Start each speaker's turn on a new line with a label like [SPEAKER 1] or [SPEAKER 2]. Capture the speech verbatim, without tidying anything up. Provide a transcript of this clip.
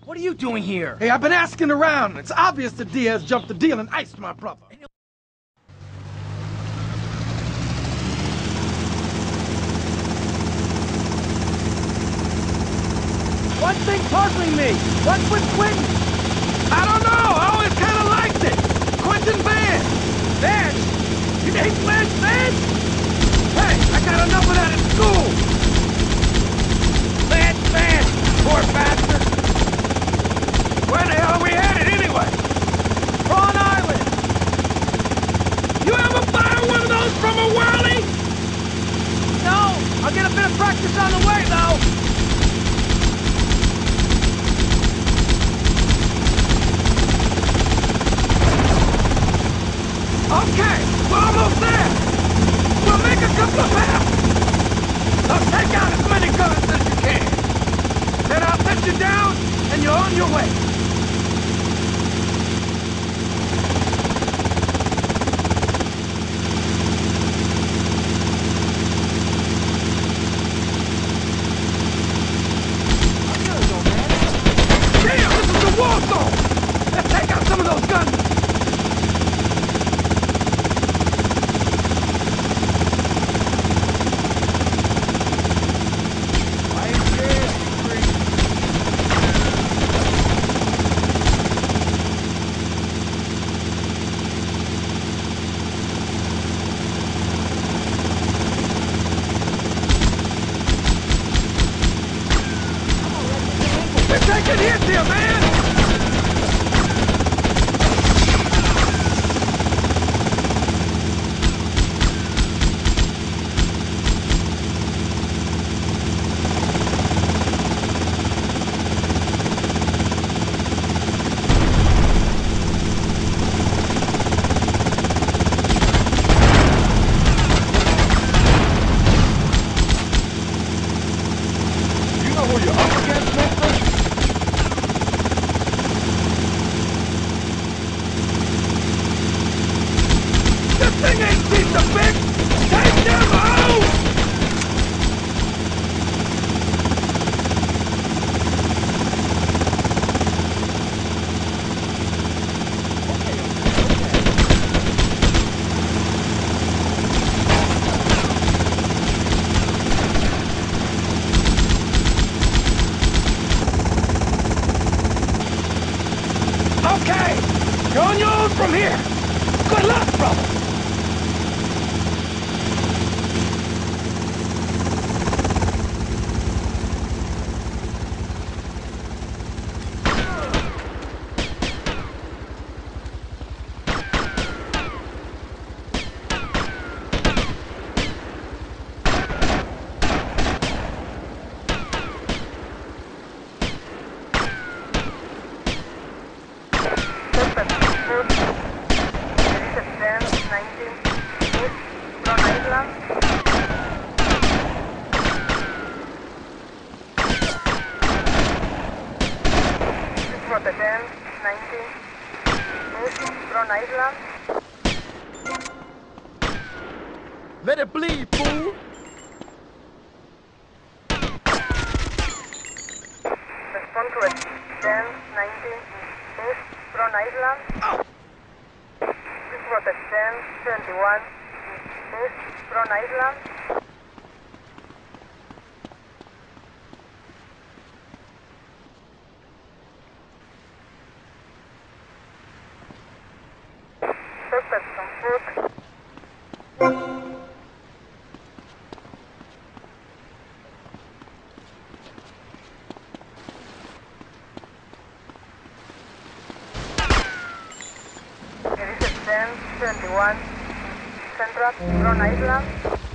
[SPEAKER 1] What are you doing here?
[SPEAKER 2] Hey, I've been asking around. It's obvious that Diaz jumped the deal and iced my brother.
[SPEAKER 1] One thing puzzling me. What's with Quentin?
[SPEAKER 2] I don't know. I always kind of liked it. Quentin Vance.
[SPEAKER 1] Vance? You hate Flash Vance?
[SPEAKER 2] Hey, I got enough of that in school.
[SPEAKER 1] Flash Vance, poor bastard.
[SPEAKER 2] Where the hell are we headed anyway?
[SPEAKER 1] Prawn Island.
[SPEAKER 2] You ever fire one of those from a whirly?
[SPEAKER 1] No, I'll get a bit of practice on the way, though.
[SPEAKER 2] Okay, we're almost there. We'll make a couple of paths. Now take out as many guns as you can. Then I'll set you down, and you're on your way. Damn, this is the war zone. Let's take out some of those guns. We're taking hits here, man! You know who you're up against, Memphis? This thing ain't cheap to fix! Take them out! Okay, you're on your own from here. Good luck, brother. Let it bleed, fool!
[SPEAKER 3] Respond to it. ten nineteen East Front Island. This was at ten seventy-one East Front Island. Suspects on foot. ten twenty-one Central Front Island.